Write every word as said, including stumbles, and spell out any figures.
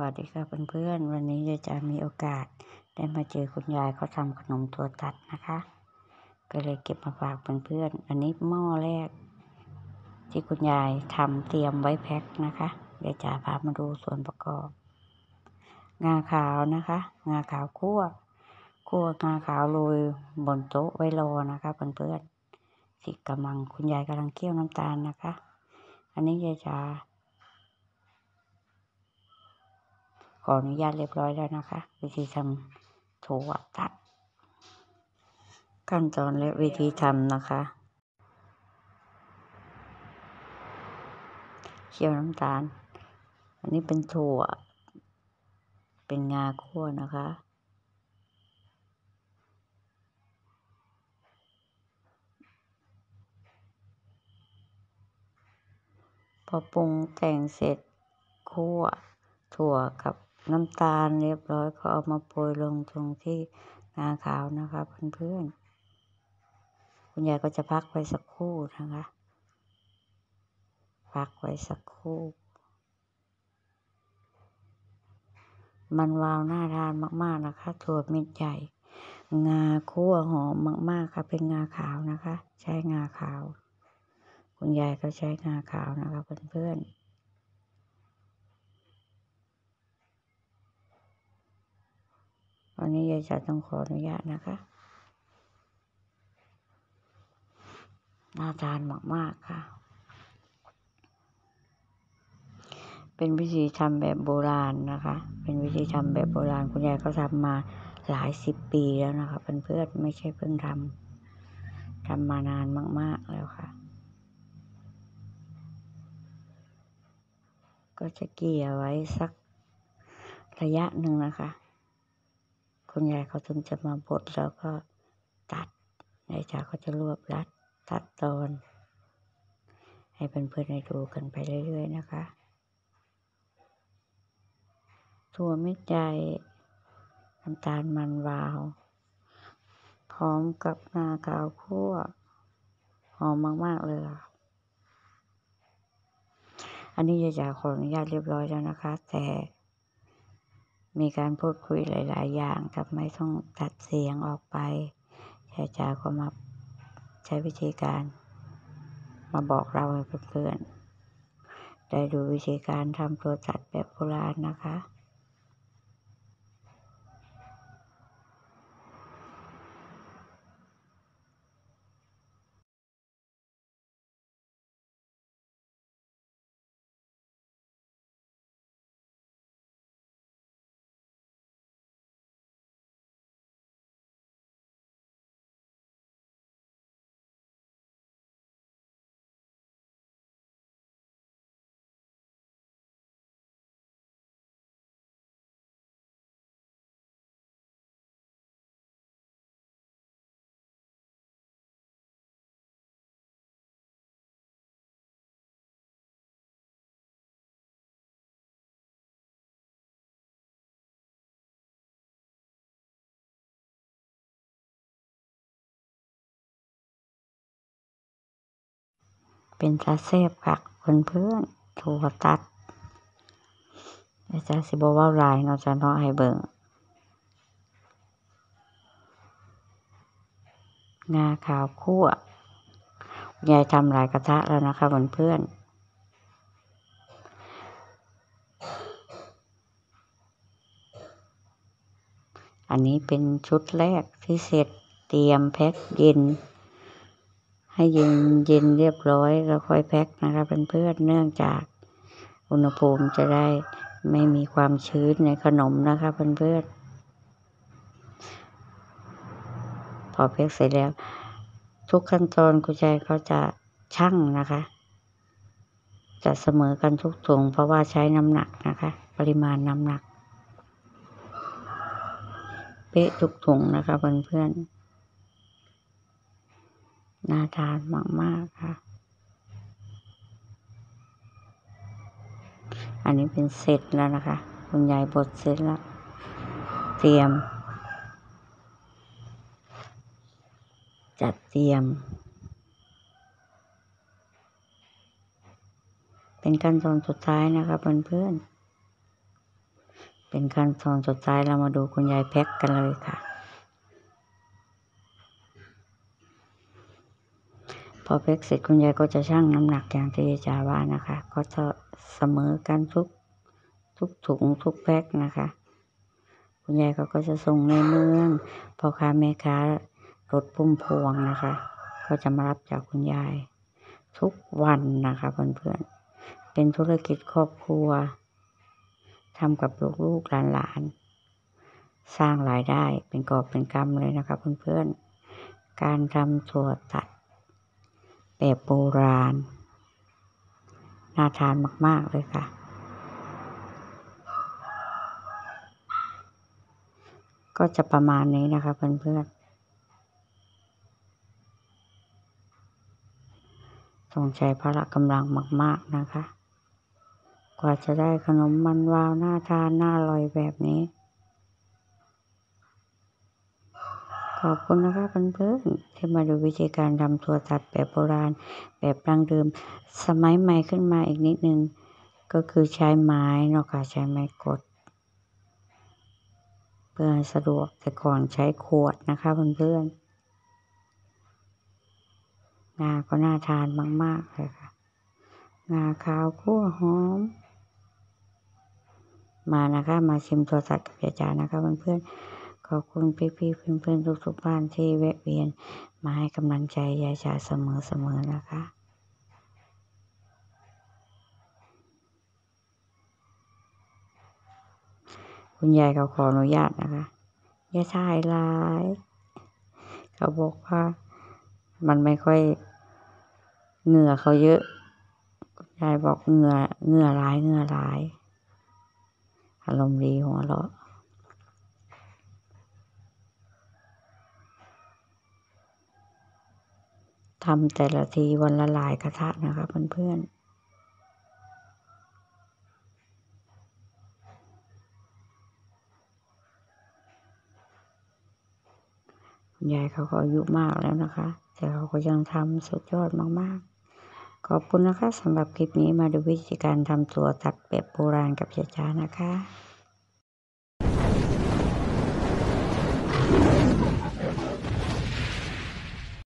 วัสดีค่ะเพื่อนๆวันนี้ยายจะมีโอกาสได้มาเจอคุณยายเขาทำขนมถั่วตัดนะคะก็เลยเก็บมาฝากเพื่อนๆอันนี้หม้อแรกที่คุณยายทำเตรียมไว้แพ็คนะคะยายจะพามาดูส่วนประกอบงาขาวนะคะงาขาวคั่วคั่วงาขาวโรยบนโต๊ะไว้รอนะคะเพื่อนๆสิกำลังคุณยายกำลังเคี่ยวน้ำตาลนะคะอันนี้ยายจะขออนุญาตเรียบร้อยแล้วนะคะวิธีทำถั่วตัดขั้นตอนและวิธีทำนะคะเคี่ยวน้ำตาลอันนี้เป็นถั่วเป็นงาคั่วนะคะพอปรุงแต่งเสร็จคั่วถั่วกับน้ำตาลเรียบร้อยก็เอามาโปรยลงตรงที่งาขาวนะคะเพื่อนๆคุณยายก็จะพักไว้สักครู่นะคะพักไว้สักครู่มันวาวน่าทานมากๆนะคะถั่วเม็ดใหญ่งาคั่วหอมมากๆค่ะเป็นงาขาวนะคะใช้งาขาวคุณยายก็ใช้งาขาวนะคะเพื่อนๆวันนี้ยายจะต้องขออนุญาตนะคะน่าทานมากๆค่ะเป็นวิธีทำแบบโบราณนะคะเป็นวิธีทำแบบโบราณคุณยายก็ทำมาหลายสิบปีแล้วนะคะเพื่อนๆไม่ใช่เพิ่งทำทำมานานมากๆแล้วค่ะก็จะเกี่ยไว้สักระยะหนึ่งนะคะคุณยายเขาถึงจะมาบดแล้วก็ตัดยายจ๋าก็จะรวบรัดตัดตอนให้เพื่อนๆได้ดูกันไปเรื่อยๆนะคะถั่วเม็ดใหญ่น้ำตาลมันวาวพร้อมกับงาขาวคั่วหอมมากๆเลยอันนี้ยายจ๋าขออนุญาตเรียบร้อยแล้วนะคะแต่มีการพูดคุยหลายๆอย่างทำไมต้องตัดเสียงออกไปยายจ๋าก็มาใช้วิธีการมาบอกเราให้เพื่อนๆได้ดูวิธีการทำถั่วตัดแบบโบราณนะคะเป็นตาแซ่บค่ะเพื่อนๆถั่วตัดยายจ๋าสิบ่เว้าหลายเนาะจ้ะเนาะให้เบิ่งงาขาวคั่วยายทำหลายกระทะแล้วนะคะเพื่อนๆอันนี้เป็นชุดแรกที่เสร็จเตรียมแพ็คเย็นให้เย็นเย็นเรียบร้อยแล้วค่อยแพ็คนะคะเพื่อนๆเนื่องจากอุณหภูมิจะได้ไม่มีความชื้นในขนมนะคะเพื่อนๆพอแพ็คเสร็จแล้วทุกขั้นตอนคุณยายเขาจะชั่งนะคะจะเสมอกันทุกถุงเพราะว่าใช้น้ำหนักนะคะปริมาณน้ำหนักเป๊ะทุกถุงนะคะเพื่อนๆน่าทานมากๆค่ะอันนี้เป็นเสร็จแล้วนะคะคุณยายบดเสร็จแล้วเตรียมจัดเตรียมเป็นขั้นตอนสุดท้ายนะคะเพื่อนเป็นขั้นตอนสุดท้ายเรามาดูคุณยายแพ็คกันเลยค่ะพอแพ็คเสร็จคุณยายก็จะชั่งน้ำหนักอย่างที่ยายจ๋าว่านะคะก็จะเสมอกันทุกทุกถุงทุกแพ็คนะคะคุณยายเขาก็จะส่งในเมืองพ่อค้าแม่ค้ารถพุ่มพวงนะคะก็จะมารับจากคุณยายทุกวันนะคะเพื่อนๆเป็นธุรกิจครอบครัวทำกับลูกๆหลานๆสร้างรายได้เป็นกอบเป็นกำเลยนะคะเพื่อนๆการทำถั่วตัดแบบโบราณน่าทานมากๆเลยค่ะก็จะประมาณนี้นะคะเพื่อนๆต้องใช้พละกำลังมากๆนะคะกว่าจะได้ขนมมันวาวน่าทานน่าอร่อยแบบนี้ขอบคุณนะคะเพื่อนๆที่มาดูวิธีการทำถั่วตัดแบบโบราณแบบดั้งเดิมสมัยใหม่ขึ้นมาอีกนิดนึงก็คือใช้ไม้เนาะค่ะใช้ไม้กดเพื่อให้สะดวกแต่ก่อนใช้ขวดนะคะเพื่อนๆงาก็น่าทานมากๆเลยค่ะงาขาวคั่วหอมมานะคะมาชิมถั่วตัดกับยายจ๋านะคะเพื่อนๆขอบคุณพี่ๆเพื่อนๆทุกๆบ้านที่แวะเวียนมาให้กำลังใจยายจ๋าเสมอๆนะคะคุณยายเขาขออนุญาตนะคะอย่าถ่ายหลายเขาบอกว่ามันไม่ค่อยเหงื่อเขาเยอะคุณยายบอกเหงื่อเหงื่อหลายเหงื่อหลายอารมณ์ดีหัวเราะทำแต่ละทีวันละหลายกระทะนะคะเพื่อนๆคุณยายเขาก็อายุมากแล้วนะคะแต่เขาก็ยังทำสุดยอดมากๆขอบคุณนะคะสำหรับคลิปนี้มาดูวิธีการทำถั่วตัดแบบโบราณกับยายจ๋านะคะ